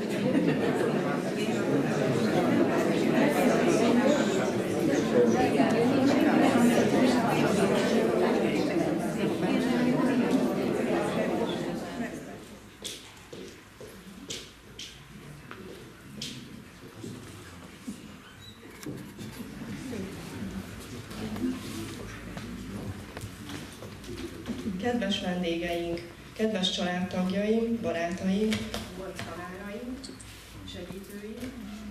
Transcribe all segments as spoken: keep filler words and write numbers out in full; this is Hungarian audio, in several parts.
Kedves vendégeink, kedves családtagjaim, barátaim, volt tanáraim, segítőim.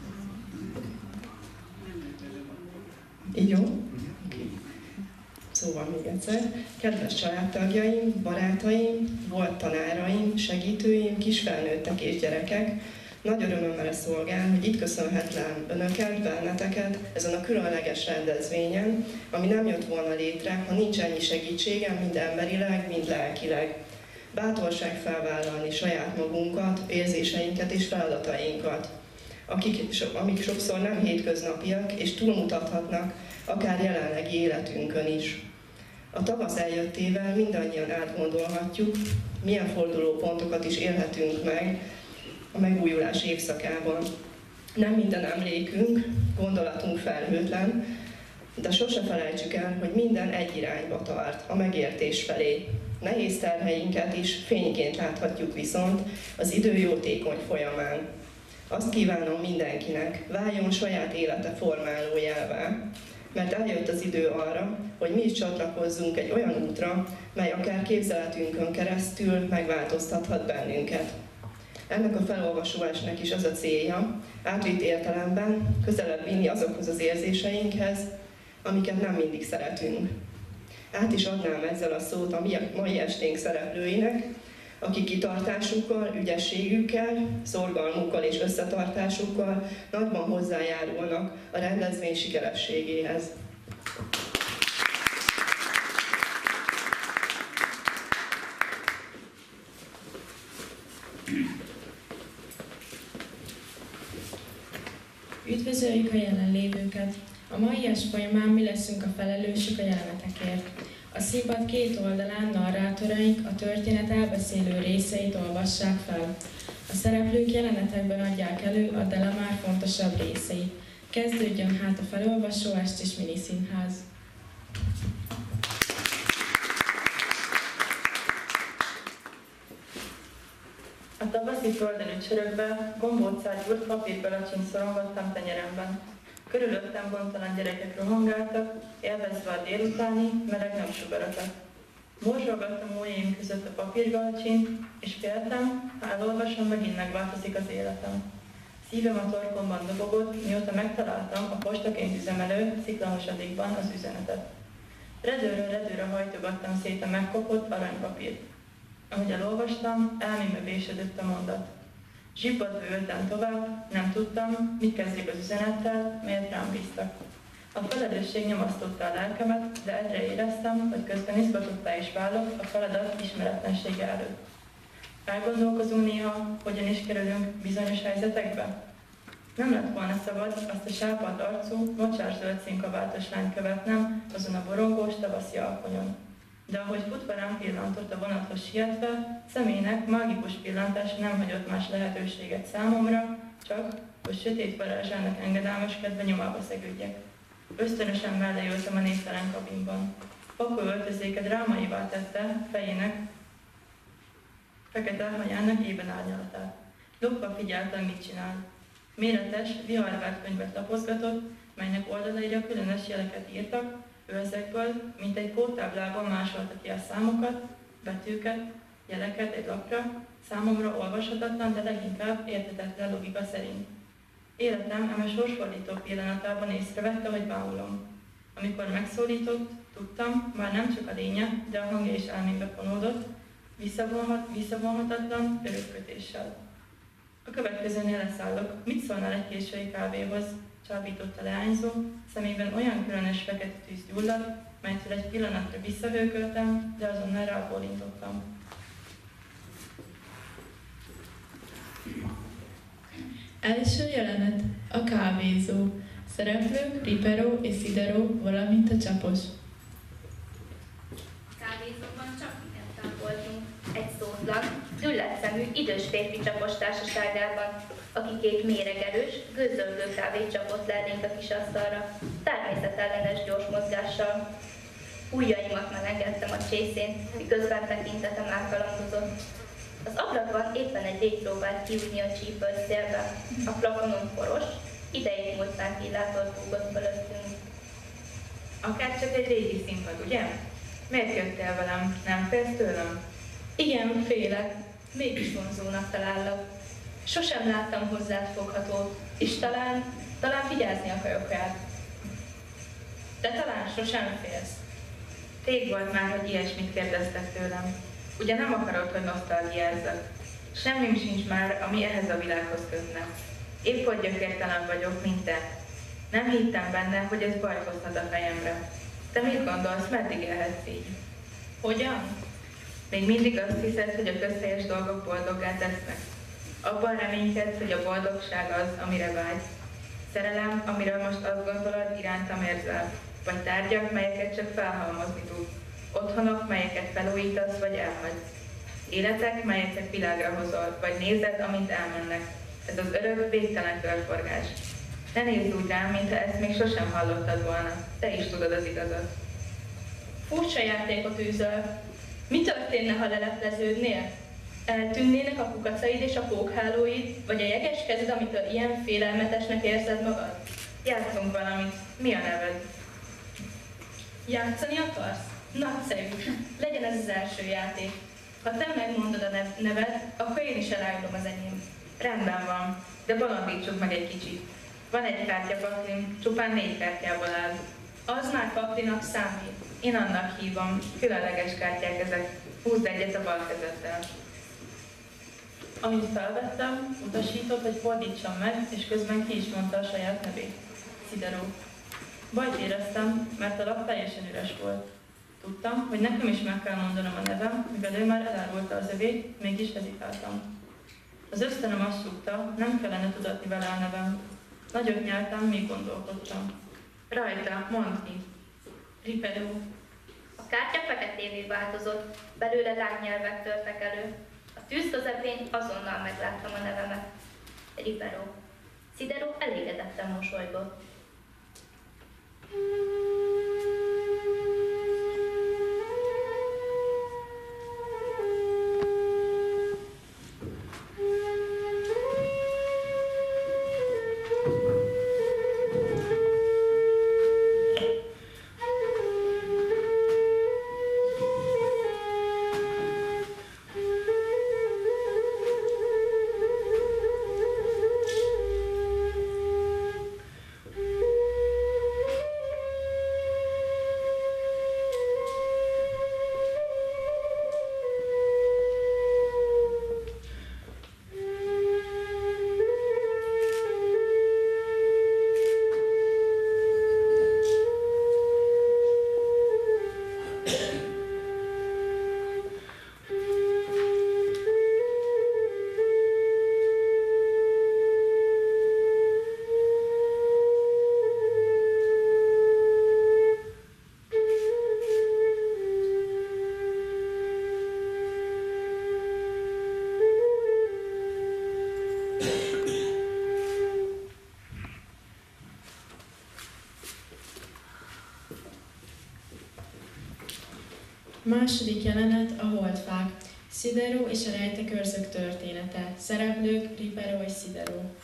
Így jó? Szóval még egyszer. Kedves családtagjaim, barátaim, volt tanáraim, segítőim, kisfelnőttek és gyerekek, nagy örömömre szolgál, hogy itt köszönhetlem önöket, benneteket ezen a különleges rendezvényen, ami nem jött volna létre, ha nincs ennyi segítségem, mind emberileg, mind lelkileg. Bátorság felvállalni saját magunkat, érzéseinket és feladatainkat, akik, amik sokszor nem hétköznapiak, és túlmutathatnak akár jelenlegi életünkön is. A tavasz eljöttével mindannyian átgondolhatjuk, milyen fordulópontokat is élhetünk meg a megújulás évszakában. Nem minden emlékünk, gondolatunk felhőtlen, de sose felejtsük el, hogy minden egy irányba tart, a megértés felé. Nehéz terheinket is fényként láthatjuk viszont az idő jótékony folyamán. Azt kívánom mindenkinek, váljon saját élete formálójává, mert eljött az idő arra, hogy mi is csatlakozzunk egy olyan útra, mely akár képzeletünkön keresztül megváltoztathat bennünket. Ennek a felolvasóásnak is az a célja, átvitt értelemben közelebb vinni azokhoz az érzéseinkhez, amiket nem mindig szeretünk. Át is adnám ezzel a szót a mai esténk szereplőinek, akik kitartásukkal, ügyességükkel, szorgalmukkal és összetartásukkal nagyban hozzájárulnak a rendezvény sikerességéhez. Üdvözöljük a jelenlévőket! A mai est folyamán mi leszünk a felelősök a jelenetekért. A színpad két oldalán narrátoraink a történet elbeszélő részeit olvassák fel. A szereplők jelenetekben adják elő a Delamare fontosabb részeit. Kezdődjön hát a felolvasóest és miniszínház. A tavaszi földön ücsörögve, gombócágyúrt papírgalacsint szorongattam tenyeremben. Körülöttem gondtalan gyerekek rohangáltak, élvezve a délutáni, meleg napsugarakat. Morzsolgattam ujjaim között a papírgalacsint, és féltem, ha elolvasom, megint megváltozik az életem. Szívem a torkomban dobogott, mióta megtaláltam a postaként üzemelő sziklamosadékban az üzenetet. Redőről redőre hajtogattam szét a megkopott aranypapírt. Ahogy elolvastam, elmémbe vésedett a mondat. Zsibbadva ültem tovább, nem tudtam, mit kezdjek az üzenettel, melyet rám bíztak. A felelősség nyomasztotta a lelkemet, de egyre éreztem, hogy közben izgatottá is válok a feladat ismeretlensége előtt. Elgondolkozunk néha, hogyan is kerülünk bizonyos helyzetekbe? Nem lett volna szabad azt a sápadt arcú, mocsárzöld színkabátos lányt követnem azon a borongós tavaszi alkonyon. De ahogy futva rám pillantott a vonathoz sietve, személynek mágikus pillantása nem hagyott más lehetőséget számomra, csak, hogy sötét varázsának engedelmeskedve nyomába szegődjek. Ösztönösen mellé ültem a névtelen kabinban. Pakó öltözéke drámaivá tette fejének, fekete hajának ében árnyalatát. Lopva figyeltem, mit csinál. Méretes, viharvált könyvet lapozgatott, melynek oldalaira különös jeleket írtak, ő ezekből, mint egy kódtáblában másolta ki a számokat, betűket, jeleket egy lapra, számomra olvashatatlan, de leginkább érthetetlen logika szerint. Életem eme sorsfordító pillanatában észrevette, hogy bámulom. Amikor megszólított, tudtam, már nem csak a lénye, de a hangja is elmémbe fonódott, visszavonhat, visszavonhatatlan örökkötéssel. A következőnél leszállok, mit szólnál egy késői kávéhoz? Csábított a leányzó, szemében olyan különös fekete tűz gyulladt, melytől egy pillanatra visszahőköltem, de azonnal rábólintottam. Első jelenet, a kávézó. Szereplők Ripero és Sidero, valamint a csapos. A kávézóban csak mi ketten voltunk. Egy szótlan, gyulladt szemű, idős férfi csapos társaságában, aki két méregerős, gőzölgő kávét csapott le elénk a kis asztalra, természetellenes gyors mozgással. Ujjaimat melengedtem a csészén, miközben tekintetem elkalandozott. Az ablakban éppen egy légy próbált kiújni a csípőr szélbe. A plafonon poros, idejét múlt ventilátor fúgott fölöttünk. Akár csak egy régi színpad, ugye? Miért jöttél velem? Nem félsz tőlem? Igen, félek. Mégis vonzónak talállak. Sosem láttam hozzád foghatót, és talán, talán vigyázni akarok rád. De talán sosem félsz. Rég volt már, hogy ilyesmit kérdeztek tőlem. Ugye nem akarod, hogy nosztalgiázzak? Semmim sincs már, ami ehhez a világhoz kötne. Épp hogy gyökértelen vagyok, mint te. Nem hittem benne, hogy ez bajt hozhat a fejemre. Te mit gondolsz, meddig élhetsz így? Hogyan? Még mindig azt hiszed, hogy a közhelyes dolgok boldoggá tesznek. Abban reménykedsz, hogy a boldogság az, amire vágysz. Szerelem, amiről most azt gondolod, irántam érzel. Vagy tárgyak, melyeket csak felhalmozni tudsz. Otthonok, melyeket felújítasz, vagy elhagysz. Életek, melyeket világra hozol, vagy nézed, amint elmennek. Ez az örök, végtelen körforgás. Ne nézz úgy rám, mintha ezt még sosem hallottad volna. Te is tudod az igazat. Furcsa játékot űzöl. Mi történne, ha lelepleződnél? Eltűnnének a kukacaid és a pókhálóid, vagy a jeges kezed, amitől ilyen félelmetesnek érzed magad? Játszunk valamit. Mi a neved? Játszani akarsz? Nagyszerű. Legyen ez az első játék. Ha te megmondod a nev- neved, akkor én is elárulom az enyém. Rendben van, de bolondítsuk meg egy kicsit. Van egy kártyapaklim, csupán négy kártyából áll. Az már paklinak számít. Én annak hívom, különleges kártyák ezek. Húzd egyet a bal kezeddel. Amit felvettem, utasított, hogy fordítsam meg, és közben ki is mondta a saját nevét. Szideró. Bajt éreztem, mert a lap teljesen üres volt. Tudtam, hogy nekem is meg kell mondanom a nevem, mivel ő már elárulta az övét, mégis hezitáltam. Az ösztönöm azt súgta, nem kellene tudatni vele a nevem. Nagyot nyeltem, míg gondolkodtam. Rajta, mondd ki. Riperó. A kártya feketévé változott, belőle lángnyelvek törtek elő. A tűz közepén azonnal megláttam a nevemet. Ripero. Szideró elégedetten mosolygott. Második jelenet a holdfák. Szideró és a rejtekörzök története. Szereplők Ripero és Szideró.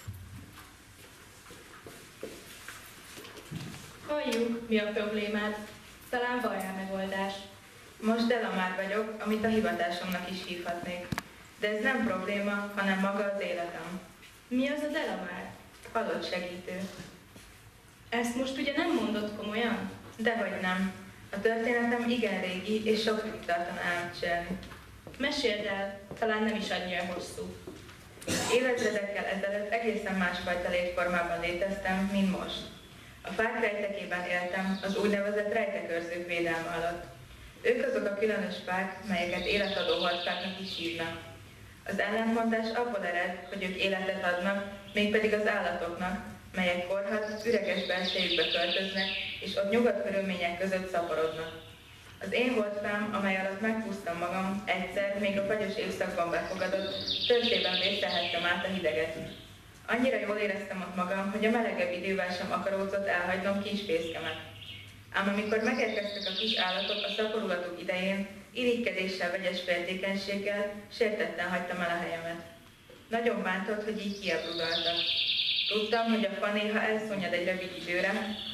Halljuk, mi a problémád. Talán van rá megoldás. Most Delamár vagyok, amit a hivatásomnak is hívhatnék. De ez nem probléma, hanem maga az életem. Mi az a Delamár? Halott segítő. Ezt most ugye nem mondod komolyan? Dehogy nem. A történetem igen régi, és sokáig tartana elmesélni. Meséld el, talán nem is annyira hosszú. Évezredekkel ezelőtt egészen másfajta létformában léteztem, mint most. A fák rejtekében éltem, az úgynevezett rejtekörzők védelme alatt. Ők azok a különös fák, melyeket életadó holdfáknak is hívnak. Az ellentmondás abból ered, hogy ők életet adnak, mégpedig az állatoknak, melyek korhat, üreges belsejükbe költöznek, és ott nyugodt körülmények között szaporodnak. Az én holdfám, amely alatt megpusztam magam, egyszer, még a fagyos évszakban befogadott, töltében vészelhettem át a hideget. Annyira jól éreztem ott magam, hogy a melegebb idővel sem akaródzott elhagynom kis fészkemet. Ám amikor megérkeztek a kis állatok a szaporulatok idején, irigykedéssel, vegyes féltékenységgel, sértetten hagytam el a helyemet. Nagyon bántott, hogy így kiabrudaltak. Tudtam, hogy a fa néha elszonyad egy rövid időre,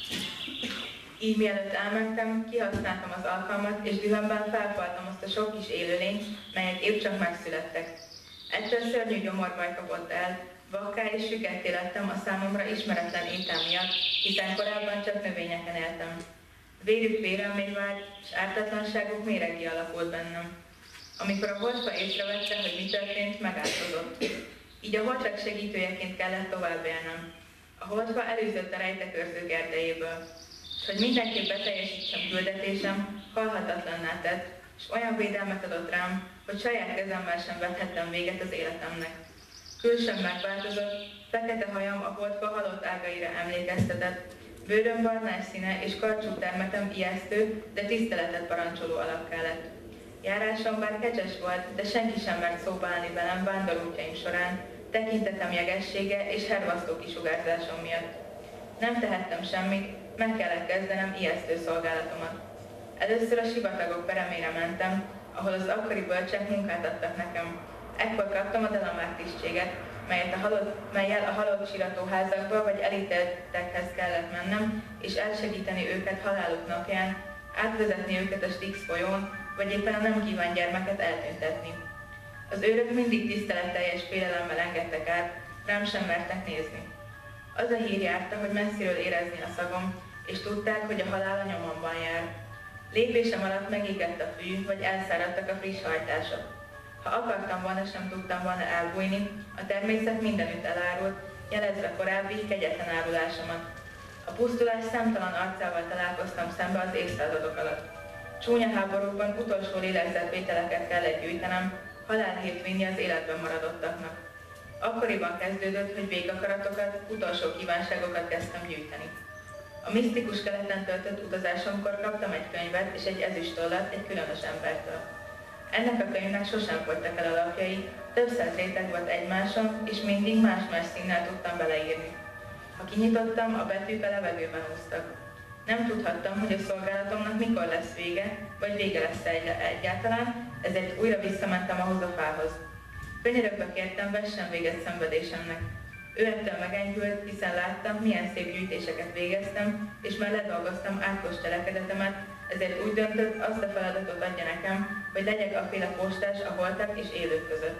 így mielőtt elmentem, kihasználtam az alkalmat, és dühömben felfaltam azt a sok kis élőlényt, melyek épp csak megszülettek. Ettől szörnyű gyomorbaj kapott el, vakká és süketté lettem a számomra ismeretlen étel miatt, hiszen korábban csak növényeken éltem. Vérük véremmé vált, és ártatlanságuk méreggé alakult bennem. Amikor a holdfa észrevette, hogy mi történt, megáltozott. Így a holdfák segítőjeként kellett tovább élnem. A holdfa előzött a rejtekőrzők erdejéből, és hogy mindenképp beteljesítsem küldetésem, halhatatlanná tett, és olyan védelmet adott rám, hogy saját kezemmel sem vethettem véget az életemnek. Külsőm megváltozott, fekete hajam a holdfa halott ágaira emlékeztetett, bőröm barnás színe és karcsú termetem ijesztő, de tiszteletet parancsoló alakká lett. Járásom bár kecses volt, de senki sem mert szóba állni velem vándorútjaim során, tekintetem jegessége és hervasztó kisugárzásom miatt. Nem tehettem semmit, meg kellett kezdenem ijesztő szolgálatomat. Először a sivatagok peremére mentem, ahol az akkori bölcsek munkát adtak nekem. Ekkor kaptam a delamár tisztséget, melyet a halott, mellyel a halott síratóházakba vagy elítéltekhez kellett mennem, és elsegíteni őket haláluk napján, átvezetni őket a Styx folyón, vagy éppen a nem kívánt gyermeket eltüntetni. Az őrök mindig tiszteletteljes félelemmel engedtek át, rám sem mertek nézni. Az a hír járta, hogy messziről érezni a szagom, és tudták, hogy a halál a nyomomban jár. Lépésem alatt megégett a fű, vagy elszáradtak a friss hajtások. Ha akartam volna, sem tudtam volna elbújni, a természet mindenütt elárult, jelezve korábbi, kegyetlen árulásomat. A pusztulás számtalan arcával találkoztam szembe az évszázadok alatt. Csúnya háborúkban utolsó lélegzetvételeket kellett gyűjtenem, halálhírt vinni az életben maradottaknak. Akkoriban kezdődött, hogy végakaratokat, utolsó kívánságokat kezdtem gyűjteni. A misztikus keleten töltött utazásomkor kaptam egy könyvet és egy ezüstollat egy különös embertől. Ennek a könyvnek sosem fogytak el a lapjai, több száz réteg volt egymáson, és mindig más-más színnel tudtam beleírni. Ha kinyitottam, a betűk a levegőben úsztak. Nem tudhattam, hogy a szolgálatomnak mikor lesz vége, vagy vége lesz egyáltalán, ezért újra visszamentem ahhoz a fához. Könyörögbe kértem, vessen véget szenvedésemnek. Ő ettől megenyhült, hiszen láttam, milyen szép gyűjtéseket végeztem, és már ledolgoztam átkos cselekedetemet, ezért úgy döntött, azt a feladatot adja nekem, hogy legyek aféle postás a holtak és élők között.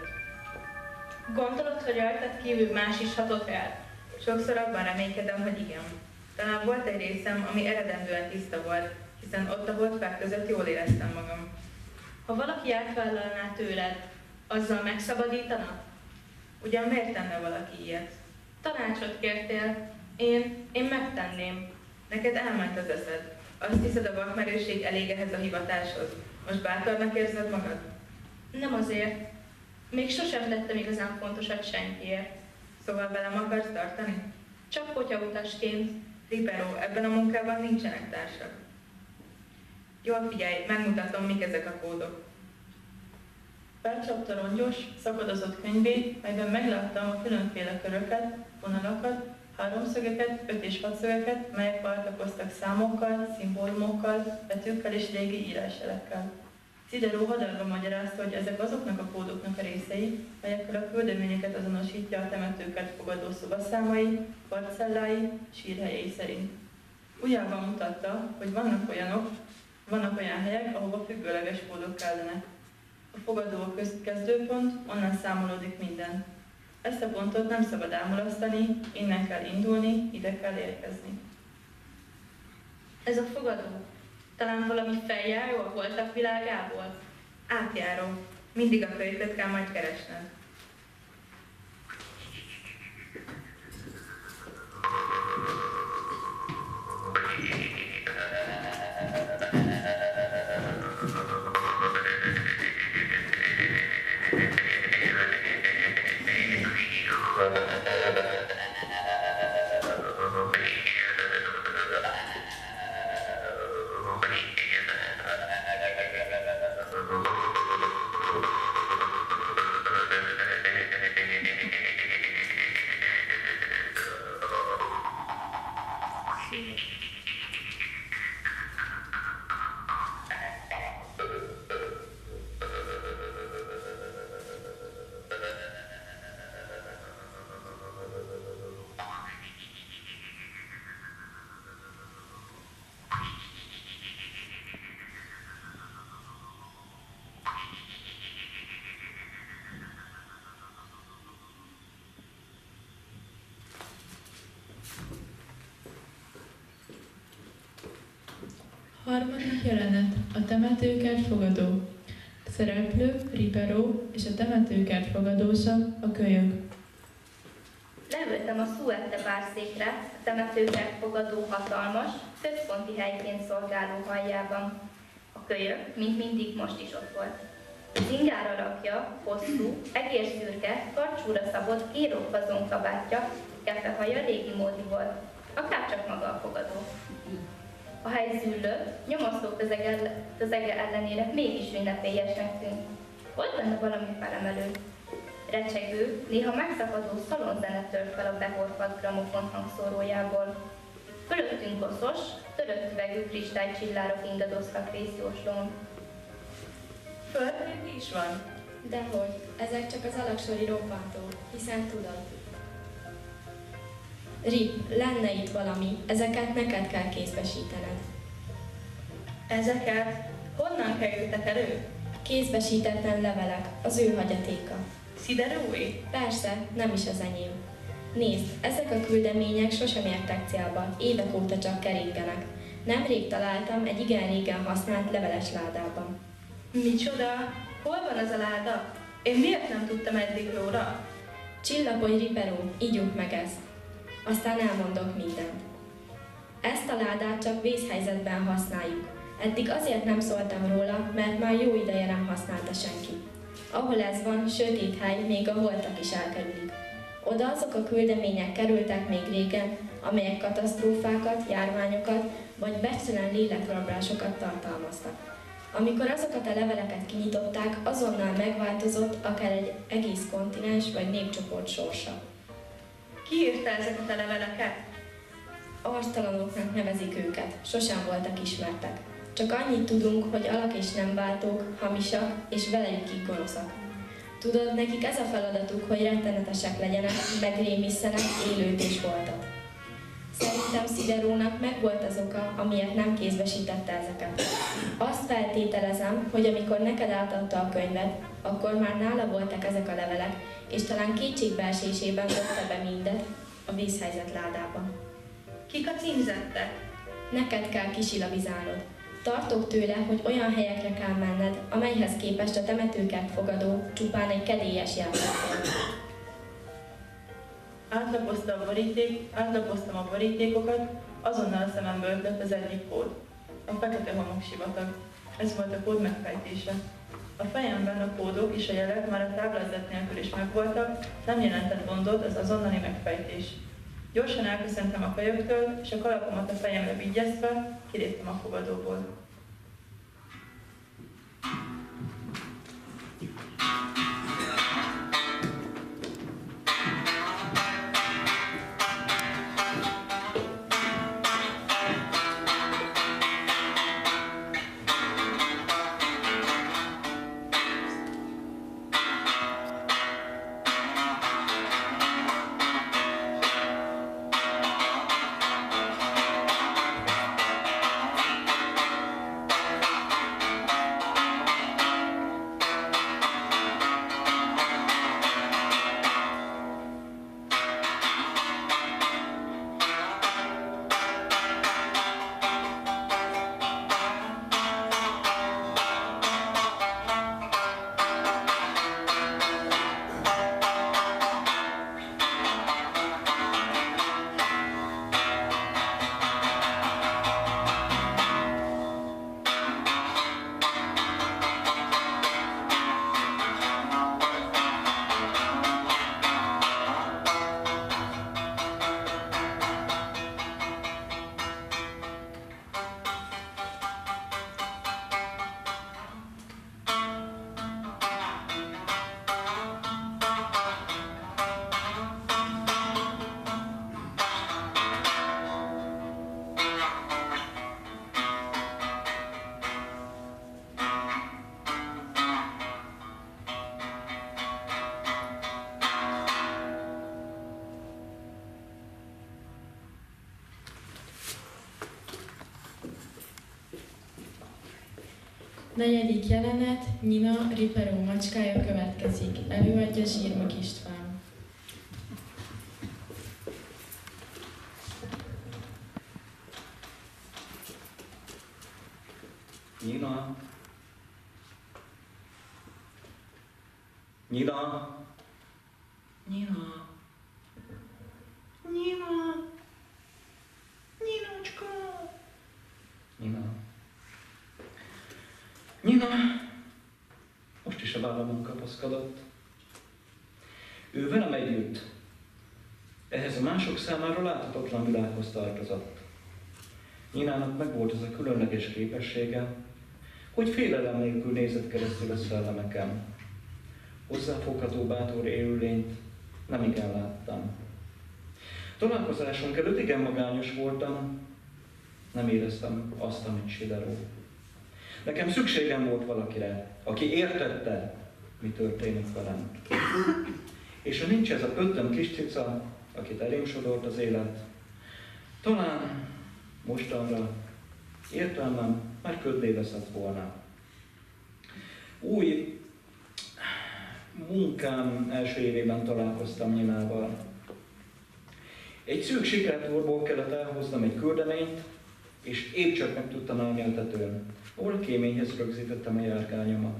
Gondolod, hogy rajtad kívül más is hatott el? Sokszor abban reménykedem, hogy igen. Talán volt egy részem, ami eredendően tiszta volt, hiszen ott a holdfák között jól éreztem magam. Ha valaki átvállalná tőled, azzal megszabadítana? Ugyan miért tenne valaki ilyet? Tanácsot kértél, én, én megtenném. Neked elment az eszed. Azt hiszed, a vakmerőség elég ehhez a hivatáshoz. Most bátornak érzed magad? Nem azért. Még sosem tettem igazán fontosat senkiért. Szóval velem akarsz tartani? Csak potyautasként. Ripero, ebben a munkában nincsenek társak. Jól figyelj, megmutatom, mik ezek a kódok. Felcsapta rongyos, szakadozott könyvét, melyben megláttam a különféle köröket, vonalakat, háromszögeket, öt- és hatszögeket, melyek váltakoztak számokkal, szimbólumokkal, betűkkel és régi írásjelekkel. Cideró hadarva magyarázta, hogy ezek azoknak a kódoknak a részei, melyekkel a küldeményeket azonosítja a temetőket fogadó szobaszámai, parcellái, sírhelyei szerint. Ujjával mutatta, hogy vannak olyanok, vannak olyan helyek, ahova függőleges kódok kellenek. A fogadó a kezdőpont, onnan számolódik minden. Ezt a pontot nem szabad elmulasztani, innen kell indulni, ide kell érkezni. Ez a fogadó. Talán valami feljáró a holtak világából? Átjáró. Mindig a kölyköt kell majd keresned. Harmadik jelenet. A temetőkert fogadó. Szereplő, Ripero és a temetőkert fogadósa, a kölyök. Leültem a Suette bárszékre, a temetőkert fogadó hatalmas, központi helyként szolgáló haljában. A kölyök, mint mindig, most is ott volt. Zingár alakja, hosszú, egérszürke, karcsúra szabott, kérófazon kabátja, kefehaja régi módi volt, akárcsak maga a fogadó. A hely züllött, nyomasztó közege ellenére mégis ünnepélyesnek tűnt. Volt benne valami felemelő. Recsegő, néha megszakadó szalonzene tört fel a behorfadt gramofon hangszórójából. Fölöttünk koszos, törött üvegű kristálycsillárok ingadoztak vészjóslón. Földnél mi is van? Dehogy, ezek csak az alaksori robbantók, hiszen tudod. Rip, lenne itt valami, ezeket neked kell kézbesítened. Ezeket? Honnan kerültek elő? Kézbesítetlen levelek, az ő hagyatéka. Sziderói? Persze, nem is az enyém. Nézd, ezek a küldemények sosem értek célba, évek óta csak keringenek. Nemrég találtam egy igen régen használt leveles ládában. Micsoda? Hol van az a láda? Én miért nem tudtam eddig róla? Csillapodj, Ripero, ígyunk meg ezt. Aztán elmondok mindent. Ezt a ládát csak vészhelyzetben használjuk. Eddig azért nem szóltam róla, mert már jó ideje nem használta senki. Ahol ez van, sötét hely, még a holtak is elkerülik. Oda azok a küldemények kerültek még régen, amelyek katasztrófákat, járványokat vagy becstelen lélekrablásokat tartalmaztak. Amikor azokat a leveleket kinyitották, azonnal megváltozott akár egy egész kontinens vagy népcsoport sorsa. Ki írta ezeket a leveleket? Arctalanoknak nevezik őket, sosem voltak ismertek. Csak annyit tudunk, hogy alak és nem váltók, hamisak és velejük gonoszak. Tudod, nekik ez a feladatuk, hogy rettenetesek legyenek, megrémisszenek, élőt és voltat. Szerintem Sziderónak megvolt az oka, amiért nem kézbesítette ezeket. Azt feltételezem, hogy amikor neked átadta a könyvet, akkor már nála voltak ezek a levelek, és talán kétségbeesésében dobta be mindet a vészhelyzet ládában. Kik a címzettek? Neked kell kisilabizálnod. Tartok tőle, hogy olyan helyekre kell menned, amelyhez képest a temetőkert fogadó csupán egy kedélyes játék. Átlapoztam a, boríték, átlapoztam a borítékokat, azonnal a szemembe ötlött az egyik kód. A fekete homoksivatag. Ez volt a kód megfejtése. A fejemben a kódok és a jelek már a táblázat nélkül is megvoltak, nem jelentett gondot az azonnali megfejtés. Gyorsan elköszöntem a kölyöktől, és a kalapomat a fejemre vigyezve kiléptem a fogadóból. Negyedik jelenet, Nina, Ripero macskája következik. Előadja Zsírmak István. Nina? Nina? Nina? Nina? Ninocska? Nina? Nina? Most is a vállamon kapaszkodott. Ő velem együtt. Ehhez a mások számára láthatatlan világhoz tartozott. Ninának megvolt az a különleges képessége, hogy félelem nélkül nézett keresztül a szellemeken. Hozzáfogható bátor élőlényt nem igen láttam. Találkozásunk előtt igen magányos voltam, nem éreztem azt, amit Sideró. Nekem szükségem volt valakire, aki értette, mi történik velem. És ha nincs ez a pöttöm kis cica, akit elém sodort az élet, talán mostanra értelmem már köddé veszett volna. Új munkám első évében találkoztam Ninával. Egy szűk sikertúrból kellett elhoznom egy küldeményt, és épp csak meg tudtam állni a tetőn, ahol a kéményhez rögzítettem a járgányomat.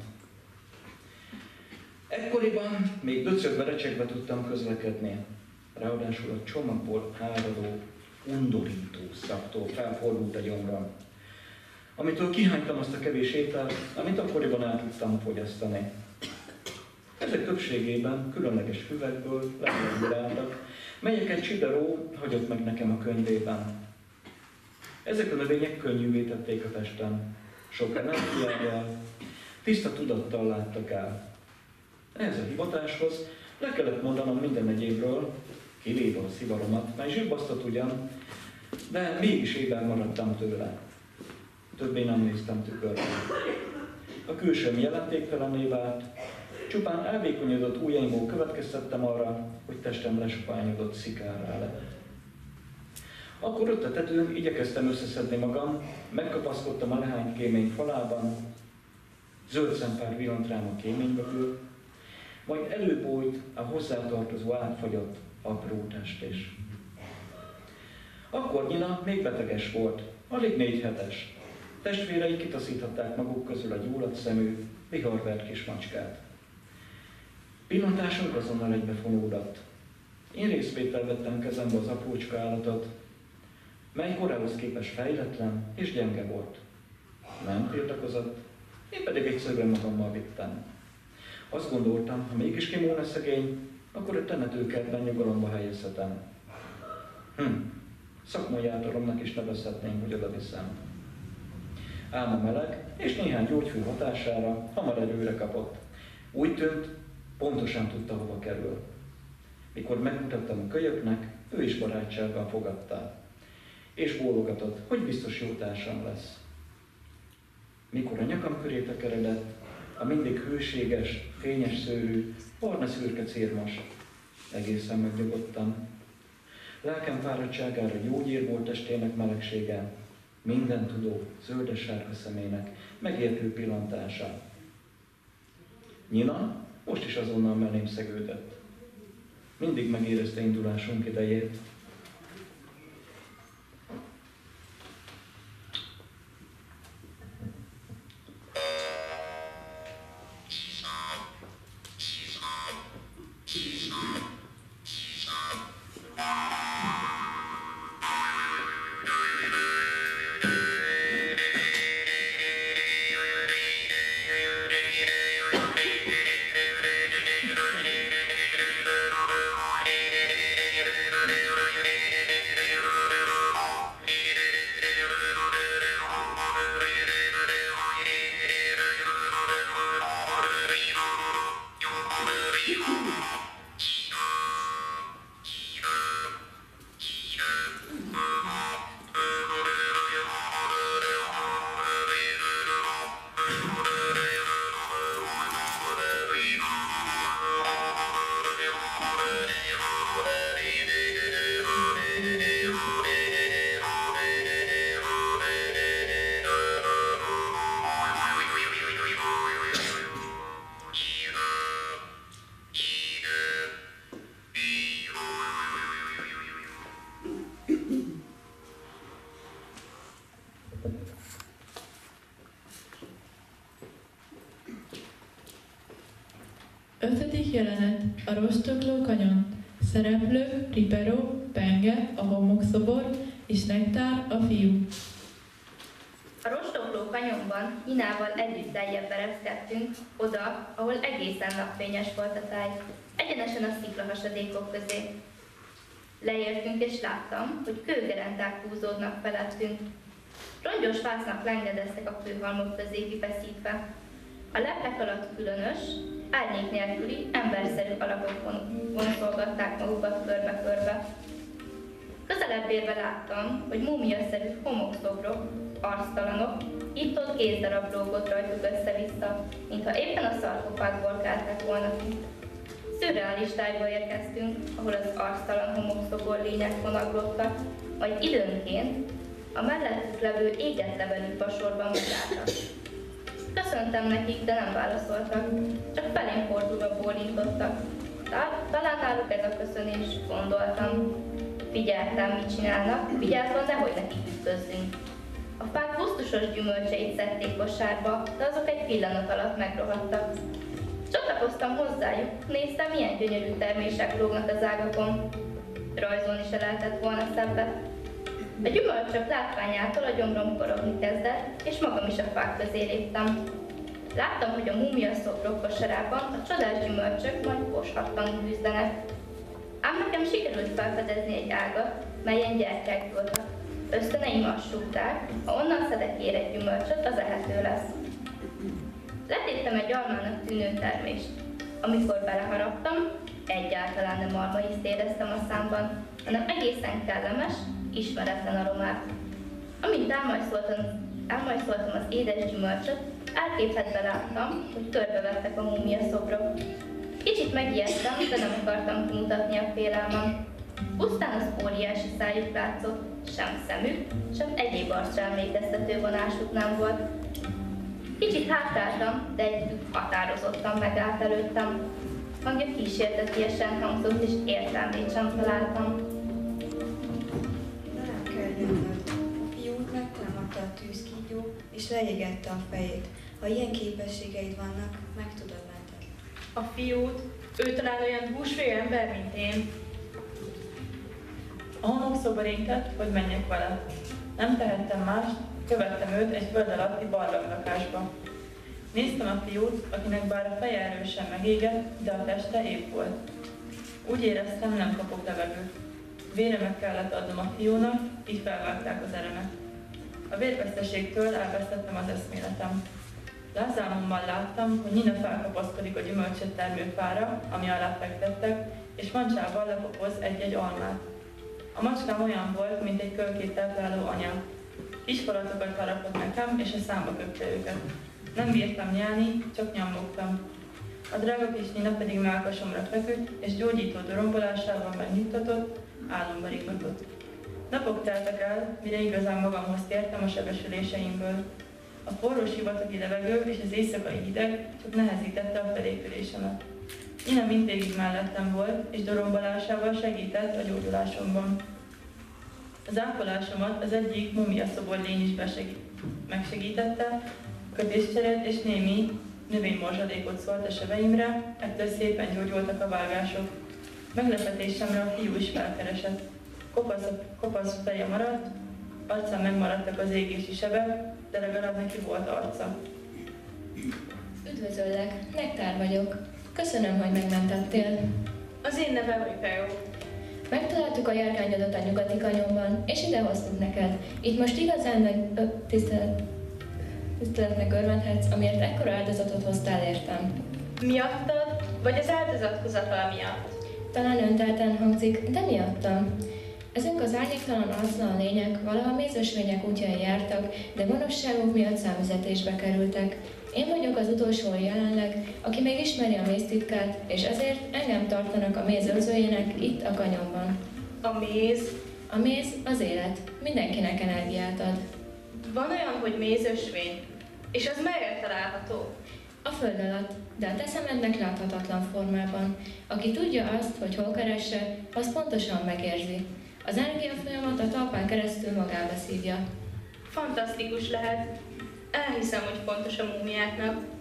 Ekkoriban még döcögve recsegve tudtam közlekedni, ráadásul a csomagból áradó, undorító szaktól felfordult a gyomrom, amitől kihánytam azt a kevés ételt, amit akkoriban el tudtam fogyasztani. Ezek többségében különleges füvekből levelekből álltak, melyeket Sideró hagyott meg nekem a könyvében. Ezek a növények könnyűvé tették a testem, sok energiával, tiszta tudattal láttak el. Ehhez a hivatáshoz le kellett mondanom minden egyébről, kivéve a szivaromat, mely zsibbasztott ugyan, de mégis ében maradtam tőle. Többé nem néztem tükörbe. A külsőm jelentéktelenné vált, csupán elvékonyodott ujjaimból következtettem arra, hogy testem lesopányodott szikárrá lett. Akkor ott a tetőn igyekeztem összeszedni magam, megkapaszkodtam a lehányt kémény falában, zöld szempár villant rám a kéményből, majd előbújt a hozzátartozó átfagyott apró test is. Akkor Nina még beteges volt, alig négy hetes. Testvérei kitaszíthatták maguk közül a gyulladt szemű, viharvert kis macskát. Pillantásunk azonnal egybefonódott. Én részvétel vettem kezembe az aprócska állatot, mely korához képest fejletlen és gyenge volt. Nem tiltakozott, én pedig egyszerűen magammal vittem. Azt gondoltam, ha mégis kimúlna szegény, akkor a temetőkertben nyugalomba helyezhetem. Hm, szakmai általomnak is nevezhetnénk, hogy oda viszem. Ám a meleg és néhány gyógyfű hatására hamar erőre kapott. Úgy tűnt, pontosan tudta, hova kerül. Mikor megmutattam a kölyöknek, ő is barátsággal fogadta. És bólogatott, hogy biztos jó társam lesz. Mikor a nyakam köré tekeredett, a mindig hőséges, fényes szőrű, barna szürke cérmas, egészen megnyugodtam. Lelkem fáradtságára gyógyír volt testének melegsége, minden tudó, zöldes-sárga szemének megértő pillantása. Nina most is azonnal mellém szegődött. Mindig megérezte indulásunk idejét. Thank you. Ötödik jelenet a Rostogló kanyon. Szereplők Ripero, Penge, a homokszobor és Nektár, a fiú. A Rostogló kanyonban Ninával együtt lejjebb ereszkedtünk, oda, ahol egészen napfényes volt a táj, egyenesen a sziklahasadékok közé. Leértünk és láttam, hogy kőgerendák húzódnak felettünk. Rongyos vásznak lengedeztek a kőhalmok közé kifeszítve. A leplek alatt különös, árnyék nélküli, emberszerű alakok vonzolgatták magukat körbe-körbe. Közelebb érve láttam, hogy múmiaszerű homokszobrok, arctalanok, itt-ott kézdarab lógott rajtuk össze-vissza, mintha éppen a szarkofágból keltek volna ki. Szürreális tájba érkeztünk, ahol az arctalan homokszobor lények vonaglottak, majd időnként a mellettük levő égett levelű vasorban megálltak. Köszöntem nekik, de nem válaszoltak, csak felém fordulva bólintottak. Talán náluk ez a köszönés, gondoltam. Figyeltem, mit csinálnak, vigyázva nehogy nekik ütközzünk. A fák gusztusos gyümölcseit szedték kosárba, de azok egy pillanat alatt megrohadtak. Csatlakoztam hozzájuk, néztem, milyen gyönyörű termések lógnak az ágakon. Rajzolni se lehetett volna szebbet. A gyümölcsök látványától a gyomrom korogni kezdett, és magam is a fák közé léptem. Láttam, hogy a múmia szobrok kosarában a csodás gyümölcsök majd poshattan küzdenek. Ám nekem sikerült felfedezni egy ágat, melyen gyertyák voltak. Ösztöneim azt súgták, ha onnan szedek ér egy gyümölcsöt, az ehető lesz. Letéptem egy almának tűnő termést. Amikor beleharaptam, egyáltalán nem almaízt éreztem a számban, hanem egészen kellemes, ismeretlen aromát. Amint elmajszoltam, elmajszoltam az édes gyümölcsöt, elképhetve láttam, hogy körbevettek a múmia szobrok. Kicsit megijedtem, de nem akartam kimutatni a félelmem. Pusztán az óriási szájuk látszott, sem szemük, sem egyéb arcra emlékeztető vonásuk nem volt. Kicsit hátráltam, de egy határozottan megállt előttem. Hangja kísértetiesen hangzott, és értelmét sem találtam. Nem kell jönnöd. A fiút megtámadta a tűzkígyó, és leégette a fejét. Ha ilyen képességeid vannak, meg tudod mentetni. A fiút, ő talán olyan húsvérű ember, mint én. A homokszobor intett, hogy menjek vele. Nem tehettem mást, követtem őt egy föld alatti barlanglakásba. Néztem a fiút, akinek bár a feje erősen megégett, de a teste épp volt. Úgy éreztem, nem kapok levegőt. Vére meg kellett adnom a fiúnak, így felvágták az eremet. A vérveszteségtől elvesztettem az eszméletem. Lázálmommal láttam, hogy Nina felkapaszkodik a gyümölcsöt termő fára, ami alá fektettek, és mancsával lepopoz egy-egy almát. A macskám olyan volt, mint egy kölkét tápláló anya. Kis falatokat harapott nekem, és a számba köpte őket. Nem bírtam nyelni, csak nyomogtam. A drága kis Nina pedig mellkasomra feküdt, és gyógyító dorombolásával megnyugtatott, álomba ringatott. Napok teltek el, mire igazán magamhoz tértem a sebesüléseimből. A forró sivatagi levegő és az éjszakai hideg csak nehezítette a felépülésemet. Nina mindvégig mellettem volt, és dorombolásával segített a gyógyulásomban. Az ápolásomat az egyik múmiaszobor lény is besegít. megsegítette, kötéscseret és némi növénymorzsadékot szólt a sebeimre, ettől szépen gyógyultak a vágások. Meglepetésemre a fiú is felkeresett. Kopasz, kopasz feje maradt, arcán megmaradtak az égési sebek, de legalább neki volt arca. Üdvözöllek, Nektár vagyok. Köszönöm, hogy megmentettél. Az én nevem Ripero. Megtaláltuk a járkányodat a nyugati kanyonban, és ide hoztuk neked. Itt most igazán nagy ö, tisztelet, tiszteletnek örvendhetsz, amiért ekkora áldozatot hoztál értem. Miattad, vagy az áldozathozatal miatt? Talán öntelten hangzik, de miattam. Ezek az árnyéktalan arctalan lények valaha mézösvények útján jártak, de gonoszságuk miatt számüzetésbe kerültek. Én vagyok az utolsó jelenleg, aki még ismeri a méz titkát, és ezért engem tartanak a méz őrzőjének itt a kanyonban. A méz? A méz az élet. Mindenkinek energiát ad. Van olyan, hogy mézösvény? És az merre található? A föld alatt, de a te szemednek láthatatlan formában. Aki tudja azt, hogy hol keresse, az pontosan megérzi. Az energiafolyamat a talpán keresztül magába szívja. Fantasztikus lehet. Elhiszem, hogy fontos a múmiáknak.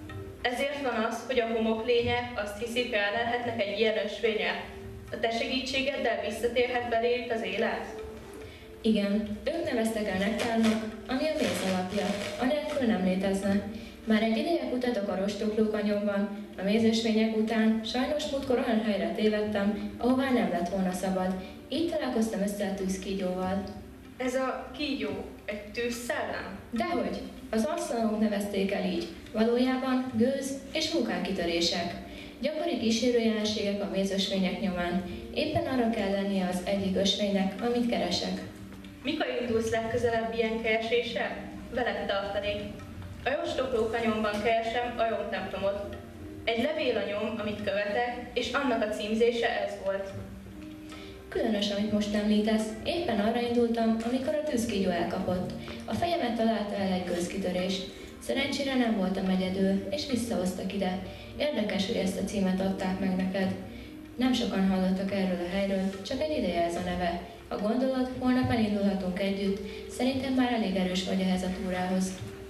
Ezért van az, hogy a homoklények azt hiszik, elelhetnek egy ilyen ösvényel. A te segítségeddel visszatérhet beléjük az élet? Igen, ők neveztek el nektárnak, ami a méz alapja, anélkül nem létezne. Már egy ideje kutatok a Rostoklókanyonban, a mézösvények után sajnos múltkor olyan helyre tévedtem, ahová nem lett volna szabad. Így találkoztam össze a tűzkígyóval. Ez a kígyó egy tűzszellem? Dehogy! Az arszlanok nevezték el így. Valójában gőz és vulkánkitörések. Gyakori kísérőjelenségek a mézösvények nyomán. Éppen arra kell lennie az egyik ösvénynek, amit keresek. Mikor indulsz legközelebb ilyen keresésre? Veled tartanék. A Rostoklókanyonban keresem a Jomtemplomot. Egy levél a nyom, amit követek, és annak a címzése ez volt. Különös, amit most említesz. Éppen arra indultam, amikor a tűzkígyó elkapott. A fejemet találta el egy gőzkitörés. Szerencsére nem voltam egyedül, és visszahoztak ide. Érdekes, hogy ezt a címet adták meg neked. Nem sokan hallottak erről a helyről, csak egy ideje ez a neve. Ha gondolod, holnap elindulhatunk együtt. Szerintem már elég erős vagy ehhez a túrához.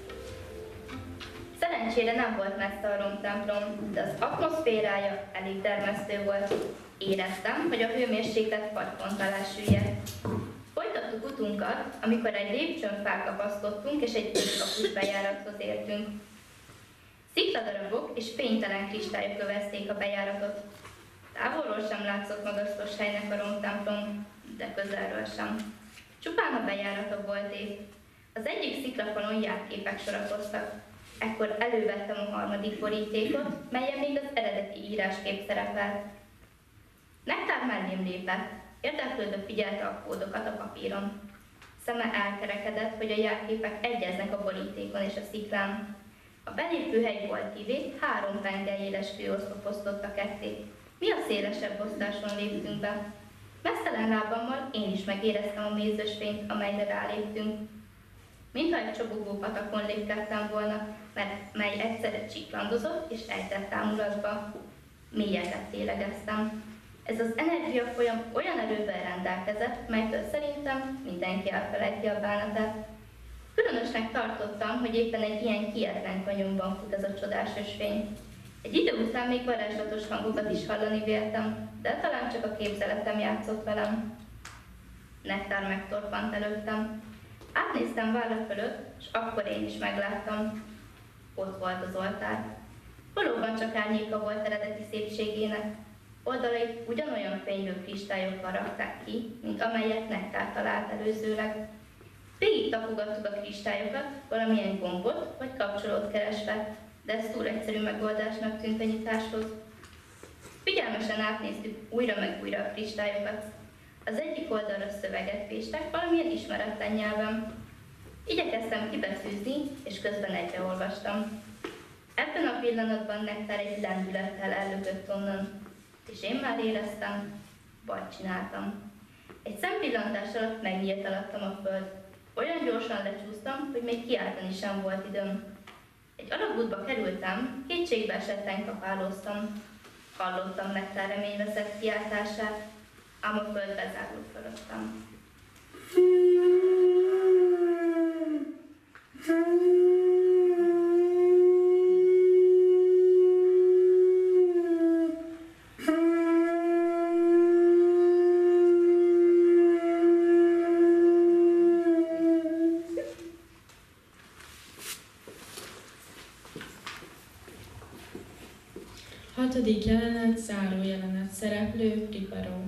Szerencsére nem volt messze a Romtemplom, de az atmoszférája elég termesztő volt. Éreztem, hogy a hőmérséklet fagypont alá süllyedt. Folytattuk utunkat, amikor egy lépcsőn felkapaszkodtunk, és egy ötkapus bejárathoz értünk. Szikladarabok és fénytelen kristályok övezték a bejáratot. Távolról sem látszott magasztos helynek a Romtemplom, de közelről sem. Csupán a bejárata volt épp. Az egyik sziklafalon járképek sorakoztak. Ekkor elővettem a harmadik borítékot, melyen még az eredeti íráskép szerepelt. Nektár mellém lépett, érdeklődve figyelte a kódokat a papíron. Szeme elkerekedett, hogy a járképek egyeznek a borítékon és a sziklán. A belépőhely volt kivét, három pengeljéles főoszlop osztotta ketté. Mi a szélesebb osztáson léptünk be. Mesztelen lábammal én is megéreztem a mézösvényt, amelyre ráléptünk. Mintha egy csobogó patakon lépkedtem volna, mert mely egyszerre csiklandozott és ejtett támulatba. Mélyeget lélegeztem. Ez az energiafolyam olyan erővel rendelkezett, melytől szerintem mindenki elfelejti a bánatát. Különösnek tartottam, hogy éppen egy ilyen kietlen kanyonban fut ez a csodás ösvény. Egy idő után még varázslatos hangokat is hallani véltem, de talán csak a képzeletem játszott velem. Nektár megtorpant előttem. Átnéztem válla fölött, és akkor én is megláttam. Ott volt az oltár. Valóban csak árnyéka volt eredeti szépségének. Oldalait ugyanolyan fénylő kristályokkal rakták ki, mint amelyet Nektár talált előzőleg. Végig tapogattuk a kristályokat, valamilyen gombot vagy kapcsolót keresve, de ez túl egyszerű megoldásnak tűnt a nyitáshoz. Figyelmesen átnéztük újra meg újra a kristályokat. Az egyik oldalra szöveget féstek valamilyen ismeretlen nyelven. Igyekeztem kibeszűzni, és közben egybeolvastam. Ebben a pillanatban Nektár egy lendülettel ellökött onnan, és én már éreztem, bajt csináltam. Egy szempillantás alatt megnyílt alattam a föld. Olyan gyorsan lecsúsztam, hogy még kiáltani sem volt időm. Egy alagútba kerültem, kétségbe esetten kapálóztam. Hallottam Nektár reményveszett kiáltását, ám a föld bezárult fölöttem. Hatodik jelenet, záró jelenet, szereplő, Ripero.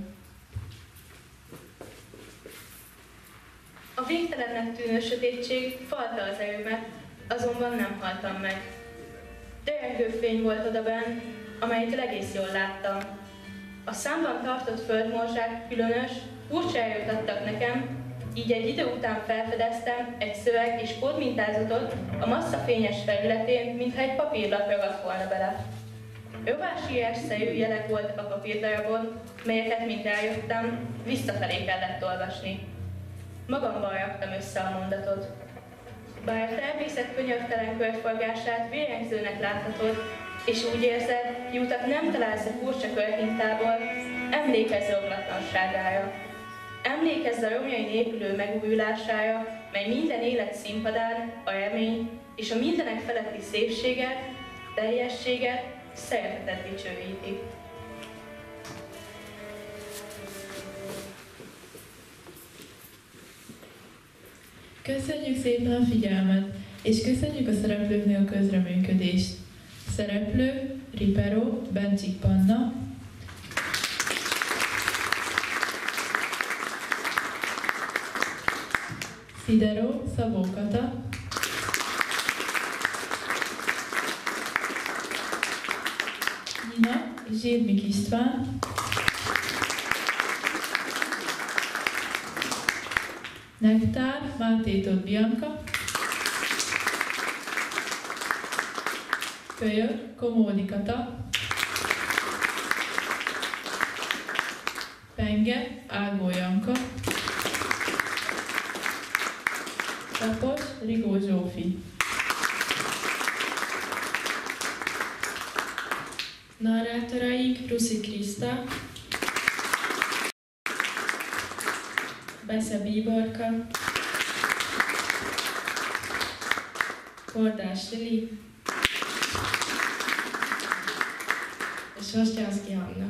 A végtelennek tűnő sötétség falta az erőmet, azonban nem haltam meg. Derengő fény volt odabenn, amelyet egész jól láttam. A számban tartott földmorzsák különös, furcsa erőt adtak nekem, így egy idő után felfedeztem egy szöveg és kódmintázatot a massza fényes felületén, mintha egy papírlap ragadt volna bele. Rovásírásszerű jelek voltak a papírdarabon, melyeket, mint rájöttem, visszafelé kellett olvasni. Magamban raktam össze a mondatot. Bár a természet könyörtelen körforgását vérengzőnek láthatod, és úgy érzed, hogy utat nem találsz a furcsa körhintából, emlékezz romlatlanságára. Emlékezz a romjain épülő megújulására, mely minden élet színpadán a remény és a mindenek feletti szépséget, teljességet, szeretetet dicsőíti. Köszönjük szépen a figyelmet, és köszönjük a szereplőknek a közreműködést. Szereplő Ripero Bencsik Panna, Szidero Szabó Kata, Nina Zsírmik István, Nektár Máté Tóth Bianca, Kölyök Komódi Kata, Penge Ágó Janka, Tapos Rigó Zsófi. Narrátoraink Ruszi Kriszta, Besze Bíborka, Kordás Lili és Ostyánszki Anna.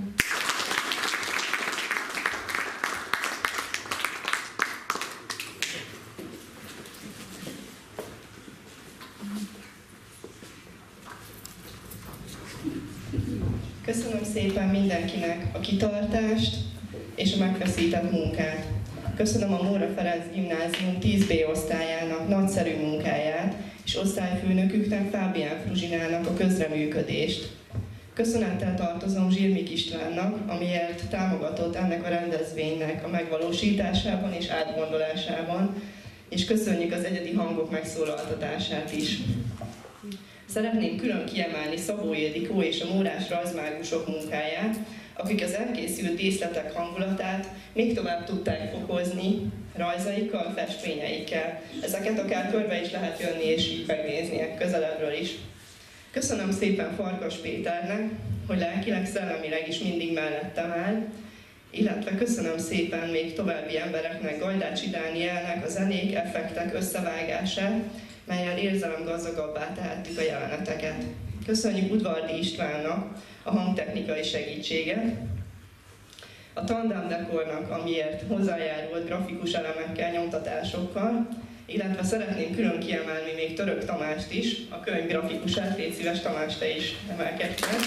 Köszönöm szépen mindenkinek a kitartást és a megfeszített munkát. Köszönöm a Móra Ferenc Gimnázium tíz bé osztályának nagyszerű munkáját, és osztályfőnöküknek, Fábián Fruzsinának a közreműködést. Köszönettel tartozom Zsírmik Istvánnak, amiért támogatott ennek a rendezvénynek a megvalósításában és átgondolásában, és köszönjük az egyedi hangok megszólaltatását is. Szeretném külön kiemelni Szabó Ildikó és a mórás rajzmágusok munkáját, akik az elkészült díszletek hangulatát még tovább tudták fokozni rajzaikkal, festményeikkel. Ezeket akár körbe is lehet jönni és így megnézni közelebbről is. Köszönöm szépen Farkas Péternek, hogy lelkileg, szellemileg is mindig mellettem áll, illetve köszönöm szépen még további embereknek, Gajdácsi Dánielnek a zenék, effektek összevágását, mellyel érzelemgazdagabbá tehettük a jeleneteket. Köszönjük Udvardi Istvánnak a hangtechnikai segítséget, a Tandem Dekornak, amiért hozzájárult grafikus elemekkel, nyomtatásokkal, illetve szeretném külön kiemelni még Török Tamást is, a könyv grafikusát. Légy szíves, Tamás, te is emelkedj meg.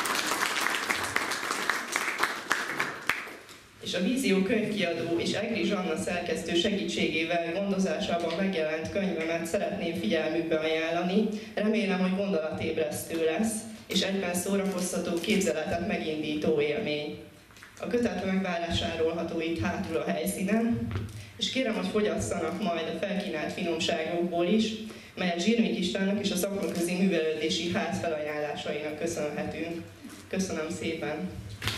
És a Vízió könyvkiadó és Egri Zsanna szerkesztő segítségével gondozásában megjelent könyvemet szeretném figyelmükbe ajánlani. Remélem, hogy gondolatébresztő lesz, és egyben szórakoztató, képzeletet megindító élmény. A kötet megvásárolható itt hátul a helyszínen, és kérem, hogy fogyasszanak majd a felkínált finomságokból is, melyet Zsírmik Istvánnak és a Szakmaközi Művelődési Ház felajánlásainak köszönhetünk. Köszönöm szépen!